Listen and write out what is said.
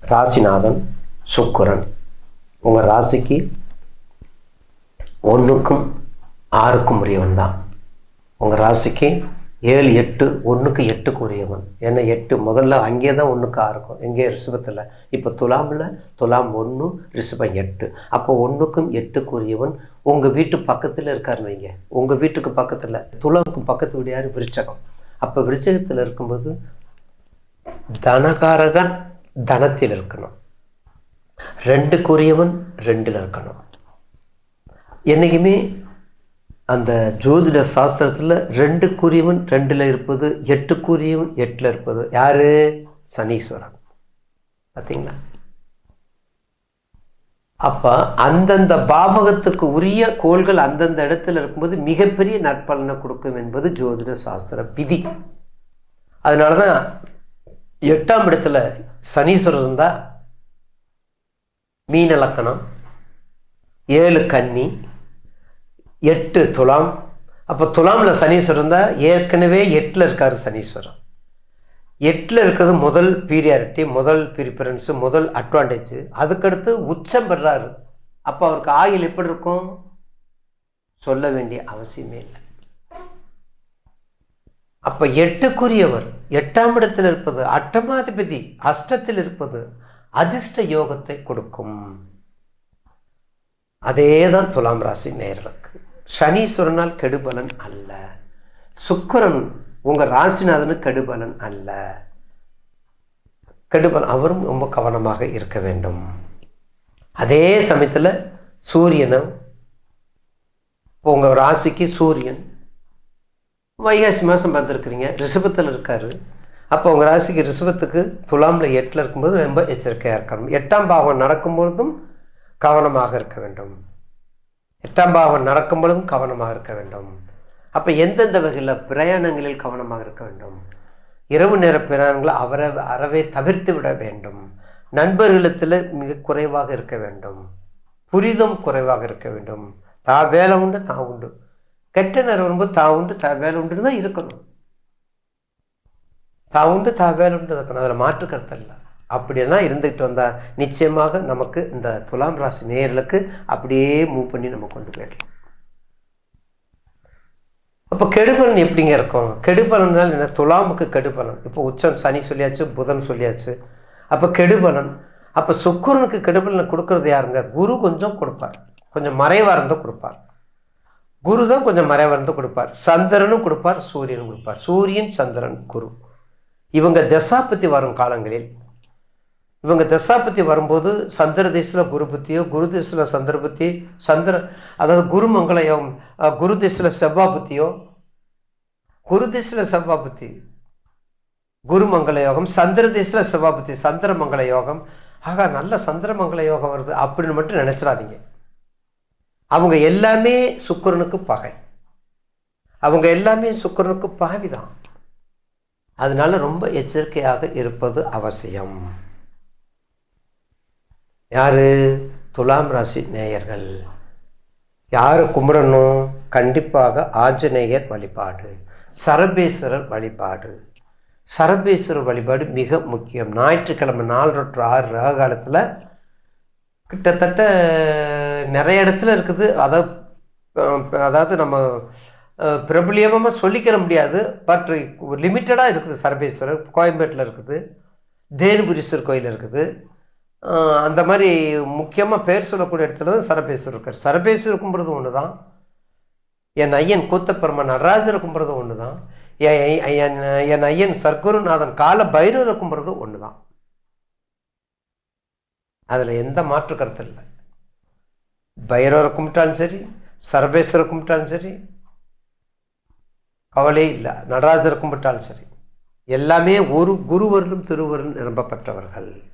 ராசிநாதன் சுக்கிரன் உங்கள் ராசிக்கு 1க்கும் 6க்கும் உரியவன் தான். உங்கள் ராசிக்கு 7, 8, 1க்கு 8க்கு உரியவன். ஏன்னா 8 முதல்ல அங்கே தான் 1க்கு 6க்கும், எங்கே ரிஷபத்தில். இப்போ துலாமில் துலாம் 1, ரிஷபம் 8. அப்போ 1க்கும் 8க்கு உரியவன் உங்கள் வீட்டு பக்கத்தில் இருக்காருன்னு வைங்க. உங்கள் வீட்டுக்கு பக்கத்தில் துலாமுக்கு பக்கத்து வீடு யார்? விருச்சகம். அப்போ விருச்சகத்தில் இருக்கும்போது தனகாரகன் தனத்தில் இருக்கணும். 2க்குரியவன் 2ல் இருக்கணும். என்றைக்குமே அந்த ஜோதிட சாஸ்திரத்தில் 2க்குரியவன் 2ல் இருப்பது, 8க்குரியவன் 8ல் இருப்பது யாரு? சனீஸ்வரன். பார்த்தீங்களா? அப்போ அந்தந்த பாவகத்துக்கு உரிய கோள்கள் அந்தந்த இடத்துல இருக்கும்போது மிகப்பெரிய நற்பலனை கொடுக்கும் என்பது ஜோதிட சாஸ்திர விதி. அதனால தான் 8ஆம் இடத்துல சனீஸ்வரர் இருந்தால் மீன லக்கணம், 7 கன்னி, 8 துலாம். அப்போ துலாமில் சனீஸ்வரர் இருந்தால் ஏற்கனவே 8ல் இருக்கார் சனீஸ்வரன். 8ல் இருக்கிறது முதல் பீரியாரிட்டி, முதல் ப்ரிஃபரன்ஸு, முதல் அட்வான்டேஜ். அதுக்கடுத்து உச்சம் பெறாரு. அப்போ அவருக்கு ஆயுள் எப்படி இருக்கும்? சொல்ல வேண்டிய அவசியமே இல்லை. அப்போ 8க்குரியவர் 8ஆம் இடத்தில் இருப்பது, அட்டமாதிபதி அஷ்டத்தில் இருப்பது அதிர்ஷ்ட யோகத்தை கொடுக்கும். அதே தான் துலாம் ராசி நேயர்களுக்கு. சனீஸ்வரனால் கெடுபலன் அல்ல. சுக்கிரன் உங்கள் ராசிநாதனு கெடுபலன் அல்ல. கெடுபலன் அவரும் ரொம்ப கவனமாக இருக்க வேண்டும். அதே சமயத்தில் சூரியனும் உங்கள் ராசிக்கு சூரியன் வைகாசி மாதம் பார்த்துருக்குறீங்க, ரிஷபத்தில் இருக்கார். அப்போ உங்கள் ராசிக்கு ரிஷபத்துக்கு துலாமில் 8ல் இருக்கும்போது ரொம்ப எச்சரிக்கையாக இருக்கணும். 8ஆம் பாவம் நடக்கும்பொழுதும் கவனமாக இருக்க வேண்டும். 8ஆம் பாவம் நடக்கும் பொழுதும் கவனமாக இருக்க வேண்டும். அப்போ எந்தெந்த வகையில் பிரயாணங்களில் கவனமாக இருக்க வேண்டும். இரவு நேர பிரயாணங்களை அறவே தவிர்த்து விட வேண்டும். நண்பர்களிடத்தில் மிக குறைவாக இருக்க வேண்டும். புரிதம் குறைவாக இருக்க வேண்டும். வேலை உண்டு தான் உண்டு. கெட்ட நேரம் வரும்போது உண்டு வேலை உண்டுன்னு தான் இருக்கணும். உண்டு வேலை உண்டு இருக்கணும். அதில் மாற்று கருத்து இல்லை. அப்படியெல்லாம் இருந்துக்கிட்டு வந்தால் நிச்சயமாக நமக்கு இந்த துலாம் ராசி நேயர்களுக்கு அப்படியே மூவ் பண்ணி நம்ம கொண்டு போயிடலாம். அப்போ கெடுபலன் எப்படிங்க இருக்கும்? கெடுபலன் தான் என்ன? துலாமுக்கு கெடுபலன். இப்போ உச்சம் சனி சொல்லியாச்சு, புதன் சொல்லியாச்சு. அப்போ கெடுபலன். அப்போ சுக்கிரனுக்கு கெடுபலனை கொடுக்கறது யாருங்க? குரு கொஞ்சம் கொடுப்பார், கொஞ்சம் மறைவாக இருந்தால் கொடுப்பார். குரு தான் கொஞ்சம் மறைவாக இருந்து கொடுப்பார். சந்திரனும் கொடுப்பார், சூரியனும் கொடுப்பார். சூரியன், சந்திரன், குரு இவங்க தசாபத்தி வரும் காலங்களில், இவங்க தசாபத்தி வரும்போது சந்திர திசையில் குரு புத்தியோ, குரு திசையில் சந்திர புத்தி, அதாவது குரு மங்கள யோகம், குரு திசையில் செவ்வா புத்தியோ, குரு திசையில் செவ்வா புத்தி குரு மங்கள யோகம், சந்திர திசையில் செவ்வா புத்தி சந்திர மங்கள யோகம். ஆக நல்ல சந்திர மங்கள யோகம் வருது அப்படின்னு மட்டும் நினைச்சிடாதீங்க. அவங்க எல்லாமே சுக்கிரனுக்கு பகை. அவங்க எல்லாமே சுக்கிரனுக்கு பாவிதான். அதனால ரொம்ப எச்சரிக்கையாக இருப்பது அவசியம். யாரு? துலாம் ராசி நேயர்கள். யாரு கும்பிடணும்? கண்டிப்பாக ஆஞ்சநேயர் வழிபாடு, சரபேஸ்வரர் வழிபாடு. சரபேஸ்வரர் வழிபாடு மிக முக்கியம். ஞாயிற்றுக்கிழமை 4 to 6 ரக காலத்தில் கிட்டத்தட்ட நிறைய இடத்துல இருக்குது. அதாவது நம்ம பிரபலியமாக சொல்லிக்கிற முடியாது, பட் லிமிட்டடாக இருக்குது. சரபேஸ்வரர் கோயம்பேட்டில் இருக்குது, தேனுபுரீஸ்வரர் கோயில் இருக்குது. அந்த மாதிரி முக்கியமாக பேர் சொல்லக்கூடிய இடத்துல தான் சரபேஸ்வரர் இருக்கார். சரபேஸ்வரர் கும்பிட்றது ஒன்று தான். என் ஐயன் கூத்தப்பெருமான் நடராஜரை கும்பிட்றது ஒன்று தான். என் ஐயன் சர்க்குருநாதன் கால பைரவரை கும்பிட்றது ஒன்று தான். அதில் எந்த மாற்று கருத்து இல்லை. பைரவரை கும்பிட்டாலும் சரி, சரபேஸ்வரை கும்பிட்டாலும் சரி, கவலை இல்லை. நடராஜரை கும்பிட்டாலும் சரி, எல்லாமே ஒரு குருவர்களும் திருவருளும் நிரம்பப்பட்டவர்கள்.